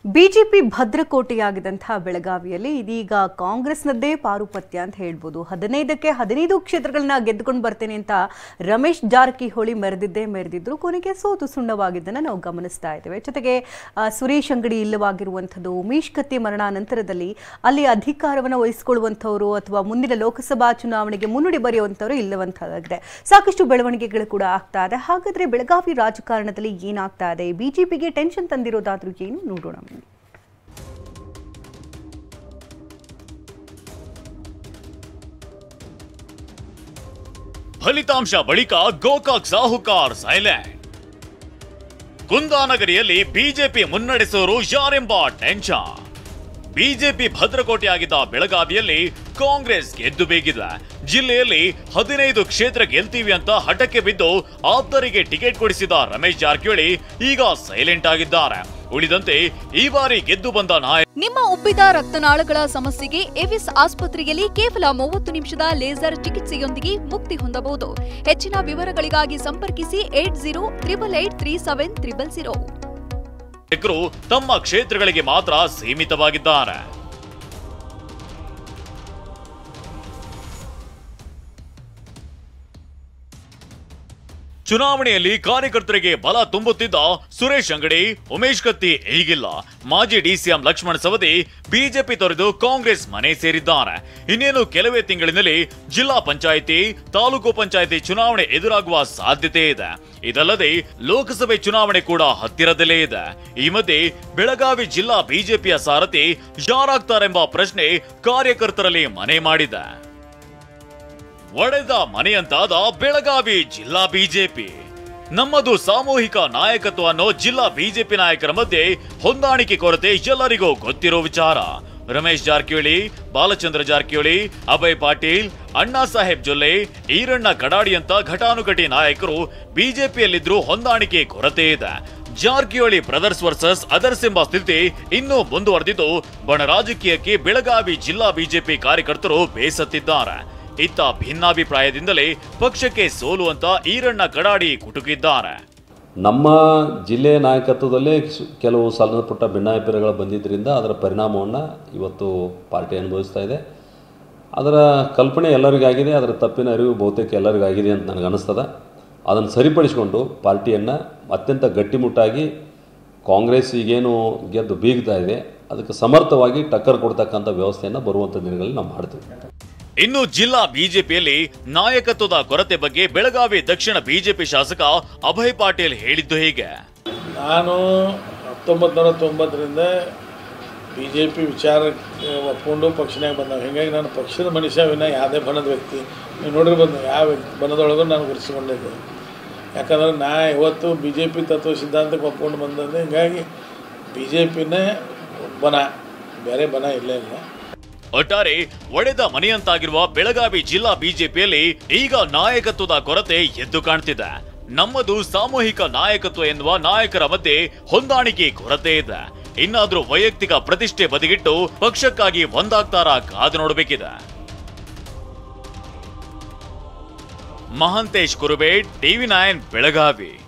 BJP ಭದ್ರಕೋಟೆಯಾಗಿದ್ದಂತಹ ಬೆಳಗಾವಿಯಲ್ಲಿ ಇದೀಗ ಕಾಂಗ್ರೆಸ್ನದ್ದೇ ಪಾರುಪತ್ಯ ಅಂತ ಹೇಳ್ಬೋದು. 15ಕ್ಕೆ 15 ಕ್ಷೇತ್ರಗಳನ್ನ ಗೆದ್ದುಕೊಂಡು ಬರ್ತೇನೆ ಅಂತ ರಮೇಶ್ ಜಾರಕಿಹೊಳಿ ಮೆರೆದಿದ್ರು. ಕೊನೆಗೆ ಸೋತು ಸುಣ್ಣವಾಗಿದ್ದನ್ನು ನಾವು ಗಮನಿಸ್ತಾ ಇದ್ದೇವೆ. ಜೊತೆಗೆ ಸುರೇಶ್ ಅಂಗಡಿ ಇಲ್ಲವಾಗಿರುವಂಥದ್ದು, ಉಮೇಶ್ ಕತ್ತಿ ಮರಣಾನಂತರದಲ್ಲಿ ಅಲ್ಲಿ ಅಧಿಕಾರವನ್ನು ವಹಿಸಿಕೊಳ್ಳುವಂಥವರು ಅಥವಾ ಮುಂದಿನ ಲೋಕಸಭಾ ಚುನಾವಣೆಗೆ ಮುನ್ನುಡಿ ಬರೆಯುವಂಥವರು ಇಲ್ಲವಂತಾಗಿದೆ. ಸಾಕಷ್ಟು ಬೆಳವಣಿಗೆಗಳು ಕೂಡ ಆಗ್ತಾ ಇದೆ. ಹಾಗಾದ್ರೆ ಬೆಳಗಾವಿ ರಾಜಕಾರಣದಲ್ಲಿ ಏನಾಗ್ತಾ ಇದೆ, ಬಿಜೆಪಿಗೆ ಟೆನ್ಷನ್ ತಂದಿರೋದಾದ್ರೂ ಏನು ನೋಡೋಣ. ಫಲಿತಾಂಶ ಬಳಿಕ ಗೋಕಾಕ್ ಸಾಹುಕಾರ್ ಸೈಲೆಂಟ್. ಕುಂದಾನಗರಿಯಲ್ಲಿ ಬಿಜೆಪಿ ಮುನ್ನಡೆಸೋರು ಯಾರೆಂಬ ಟೆನ್ಷನ್. ಬಿಜೆಪಿ ಭದ್ರಕೋಟೆಯಾಗಿದ್ದ ಬೆಳಗಾವಿಯಲ್ಲಿ ಕಾಂಗ್ರೆಸ್ ಗೆದ್ದು ಬೇಗಿದೆ. ಜಿಲ್ಲೆಯಲ್ಲಿ 15 ಕ್ಷೇತ್ರ ಗೆಲ್ತೀವಿ ಅಂತ ಹಠಕ್ಕೆ ಬಿದ್ದು ಆಪ್ತರಿಗೆ ಟಿಕೆಟ್ ಕೊಡಿಸಿದ ರಮೇಶ್ ಜಾರಕಿಹೊಳಿ ಈಗ ಸೈಲೆಂಟ್ ಆಗಿದ್ದಾರೆ. ಉಳಿದಂತೆ ಈ ಬಾರಿ ಗೆದ್ದು ಬಂದ ನಾಯಕ. ನಿಮ್ಮ ಉಬ್ಬಿದ ರಕ್ತನಾಳಗಳ ಸಮಸ್ಯೆಗೆ ಎವಿಸ್ ಆಸ್ಪತ್ರೆಯಲ್ಲಿ ಕೇವಲ 30 ನಿಮಿಷದ ಲೇಸರ್ ಚಿಕಿತ್ಸೆಯೊಂದಿಗೆ ಮುಕ್ತಿ ಹೊಂದಬಹುದು. ಹೆಚ್ಚಿನ ವಿವರಗಳಿಗಾಗಿ ಸಂಪರ್ಕಿಸಿ 8088837300. ನಾಯಕರು ತಮ್ಮ ಕ್ಷೇತ್ರಗಳಿಗೆ ಮಾತ್ರ ಸೀಮಿತವಾಗಿದ್ದಾರೆ. ಚುನಾವಣೆಯಲ್ಲಿ ಕಾರ್ಯಕರ್ತರಿಗೆ ಬಲ ತುಂಬುತ್ತಿದ್ದ ಸುರೇಶ್ ಅಂಗಡಿ, ಉಮೇಶ್ ಕತ್ತಿ ಈಗಿಲ್ಲ. ಮಾಜಿ ಡಿಸಿಎಂ ಲಕ್ಷ್ಮಣ ಸವದಿ ಬಿಜೆಪಿ ತೊರೆದು ಕಾಂಗ್ರೆಸ್ ಮನೆ ಸೇರಿದ್ದಾರೆ. ಇನ್ನೇನು ಕೆಲವೇ ತಿಂಗಳಿನಲ್ಲಿ ಜಿಲ್ಲಾ ಪಂಚಾಯಿತಿ, ತಾಲೂಕು ಪಂಚಾಯಿತಿ ಚುನಾವಣೆ ಎದುರಾಗುವ ಸಾಧ್ಯತೆ ಇದೆ. ಇದಲ್ಲದೆ ಲೋಕಸಭೆ ಚುನಾವಣೆ ಕೂಡ ಹತ್ತಿರದಲ್ಲೇ ಇದೆ. ಈ ಮಧ್ಯೆ ಬೆಳಗಾವಿ ಜಿಲ್ಲಾ ಬಿಜೆಪಿಯ ಸಾರಥಿ ಯಾರಾಗ್ತಾರೆಂಬ ಪ್ರಶ್ನೆ ಕಾರ್ಯಕರ್ತರಲ್ಲಿ ಮನೆ ಮಾಡಿದೆ. ಒಡೆದ ಮನೆಯಂತಾದ ಬೆಳಗಾವಿ ಜಿಲ್ಲಾ ಬಿಜೆಪಿ. ನಮ್ಮದು ಸಾಮೂಹಿಕ ನಾಯಕತ್ವ ಅನ್ನೋ ಜಿಲ್ಲಾ ಬಿಜೆಪಿ ನಾಯಕರ ಮಧ್ಯೆ ಹೊಂದಾಣಿಕೆ ಕೊರತೆ ಎಲ್ಲರಿಗೂ ಗೊತ್ತಿರೋ ವಿಚಾರ. ರಮೇಶ್ ಜಾರಕಿಹೊಳಿ, ಬಾಲಚಂದ್ರ ಜಾರಕಿಹೊಳಿ, ಅಭಯ್ ಪಾಟೀಲ್, ಅಣ್ಣಾ ಸಾಹೇಬ್ ಜೊಲ್ಲೆ, ಈರಣ್ಣ ಕಡಾಡಿ ಅಂತ ಘಟಾನುಘಟಿ ನಾಯಕರು ಬಿಜೆಪಿಯಲ್ಲಿದ್ರೂ ಹೊಂದಾಣಿಕೆ ಕೊರತೆ ಇದೆ. ಜಾರಕಿಹೊಳಿ ಬ್ರದರ್ಸ್ ವರ್ಸಸ್ ಅದರ್ಸ್ ಎಂಬ ಸ್ಥಿತಿ ಇನ್ನೂ ಮುಂದುವರೆದಿದ್ದು ಬಣ ರಾಜಕೀಯಕ್ಕೆ ಬೆಳಗಾವಿ ಜಿಲ್ಲಾ ಬಿಜೆಪಿ ಕಾರ್ಯಕರ್ತರು ಬೇಸತ್ತಿದ್ದಾರೆ. ಇತ್ತ ಭಿನ್ನಾಭಿಪ್ರಾಯದಿಂದಲೇ ಪಕ್ಷಕ್ಕೆ ಸೋಲು ಅಂತ ಈರಣ್ಣ ಕಡಾಡಿ ಕುಟುಕಿದ್ದಾರೆ. ನಮ್ಮ ಜಿಲ್ಲೆಯ ನಾಯಕತ್ವದಲ್ಲೇ ಕೆಲವು ಸಣ್ಣ ಪುಟ್ಟ ಭಿನ್ನಾಭಿಪ್ರಾಯಗಳು ಬಂದಿದ್ದರಿಂದ ಅದರ ಪರಿಣಾಮವನ್ನು ಇವತ್ತು ಪಾರ್ಟಿ ಅನುಭವಿಸ್ತಾ ಇದೆ. ಅದರ ಕಲ್ಪನೆ ಎಲ್ಲರಿಗಾಗಿದೆ, ಅದರ ತಪ್ಪಿನ ಅರಿವು ಬಹುತೇಕ ಎಲ್ಲರಿಗಾಗಿದೆ ಅಂತ ನನಗೆ ಅನ್ನಿಸ್ತದೆ. ಅದನ್ನು ಸರಿಪಡಿಸಿಕೊಂಡು ಪಾರ್ಟಿಯನ್ನು ಅತ್ಯಂತ ಗಟ್ಟಿಮುಟ್ಟಾಗಿ ಕಾಂಗ್ರೆಸ್ ಈಗೇನು ಗೆದ್ದು ಬೀಗ್ತಾ ಇದೆ ಅದಕ್ಕೆ ಸಮರ್ಥವಾಗಿ ಟಕ್ಕರ್ ಕೊಡ್ತಕ್ಕಂಥ ವ್ಯವಸ್ಥೆಯನ್ನು ಬರುವಂಥ ದಿನಗಳಲ್ಲಿ ನಾವು ಮಾಡ್ತೀವಿ. ಇನ್ನು ಜಿಲ್ಲಾ ಬಿಜೆಪಿಯಲ್ಲಿ ನಾಯಕತ್ವದ ಕೊರತೆ ಬಗ್ಗೆ ಬೆಳಗಾವಿ ದಕ್ಷಿಣ ಬಿಜೆಪಿ ಶಾಸಕ ಅಭಯ್ ಪಾಟೀಲ್ ಹೇಳಿದ್ದು ಹೀಗೆ. ನಾನು 1990ರಿಂದ ಬಿಜೆಪಿ ವಿಚಾರ ಒಪ್ಕೊಂಡು ಪಕ್ಷನಾಗ ಬಂದ. ಹೀಗಾಗಿ ನಾನು ಪಕ್ಷದ ಮನುಷ್ಯ ವಿನ ಯಾವುದೇ ಬಣದ ವ್ಯಕ್ತಿ ನೀವು ನೋಡಿರ್ಬೋದು, ಯಾವ ಬಣದೊಳಗೂ ನಾನು ಗುರುತಿಸಿಕೊಂಡಿದ್ದೆ. ಯಾಕಂದ್ರೆ ನಾ ಇವತ್ತು ಬಿಜೆಪಿ ತತ್ವ ಸಿದ್ಧಾಂತಕ್ಕೆ ಒಪ್ಕೊಂಡು ಬಂದಂತೆ. ಹೀಗಾಗಿ ಬಿಜೆಪಿನೇ ಬಣ, ಬೇರೆ ಬಣ ಇಲ್ಲೇ ಇಲ್ಲ. ಒಟ್ಟಾರೆ ಒಡೆದ ಮನೆಯಂತಾಗಿರುವ ಬೆಳಗಾವಿ ಜಿಲ್ಲಾ ಬಿಜೆಪಿಯಲ್ಲಿ ಈಗ ನಾಯಕತ್ವದ ಕೊರತೆ ಎದ್ದು ಕಾಣ್ತಿದೆ. ನಮ್ಮದು ಸಾಮೂಹಿಕ ನಾಯಕತ್ವ ಎನ್ನುವ ನಾಯಕರ ಮಧ್ಯೆ ಹೊಂದಾಣಿಕೆ ಕೊರತೆ ಇದೆ. ಇನ್ನಾದ್ರೂ ವೈಯಕ್ತಿಕ ಪ್ರತಿಷ್ಠೆ ಬದಿಗಿಟ್ಟು ಪಕ್ಷಕ್ಕಾಗಿ ಒಂದಾಗ್ತಾರಾ ಕಾದು ನೋಡಬೇಕಿದೆ. ಮಹಾಂತೇಶ್ ಕುರುಬೇಡ್, TV9 ಬೆಳಗಾವಿ.